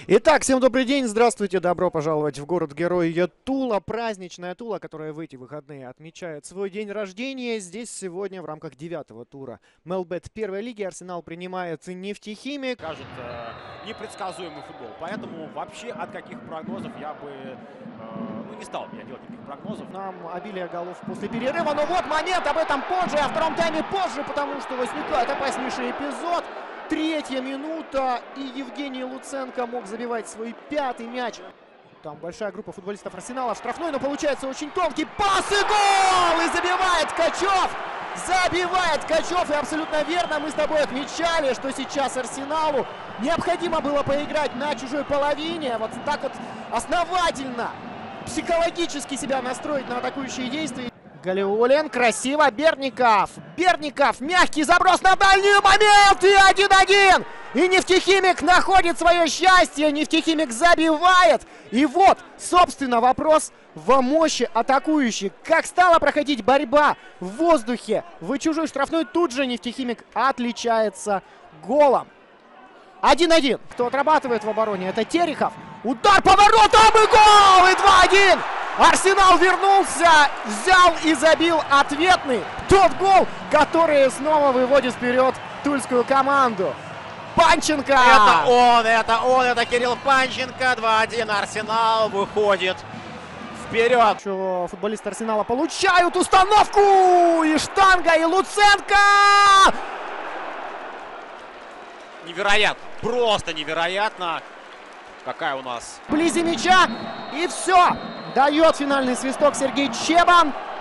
Итак, всем добрый день, здравствуйте, добро пожаловать в город-герой Тула. Праздничная Тула, которая в эти выходные отмечает свой день рождения. Здесь сегодня в рамках 9-го тура МЛБет первой лиги Арсенал принимает Нефтехимик. Кажет непредсказуемый футбол. Поэтому вообще от каких прогнозов я бы не стал я делать никаких прогнозов. Нам обилие голов после перерыва, но вот момент, об этом позже, а в втором тайме позже, потому что возникает опаснейший эпизод. Третья минута, и Евгений Луценко мог забивать свой пятый мяч. Там большая группа футболистов Арсенала в штрафной, но получается очень тонкий пас и гол! И забивает Ткачев! Забивает Ткачев, и абсолютно верно мы с тобой отмечали, что сейчас Арсеналу необходимо было поиграть на чужой половине. Вот так вот основательно, психологически себя настроить на атакующие действия. Галиулин, красиво, Берников, мягкий заброс на дальний момент, и 1-1. И Нефтехимик находит свое счастье, Нефтехимик забивает. И вот, собственно, вопрос во мощи атакующих. Как стала проходить борьба в воздухе в чужой штрафной, тут же Нефтехимик отличается голом. 1-1. Кто отрабатывает в обороне? Это Терехов. Удар по воротам и гол! И 2-1. Арсенал вернулся, взял и забил ответный. Тот гол, который снова выводит вперед тульскую команду. Панченко! Это Кирилл Панченко. 2-1. Арсенал выходит вперед. Еще футболисты Арсенала получают установку! И штанга, и Луценко! Невероятно. Просто невероятно. Какая у нас... Вблизи мяча. И все. Дает финальный свисток Сергей Чебан.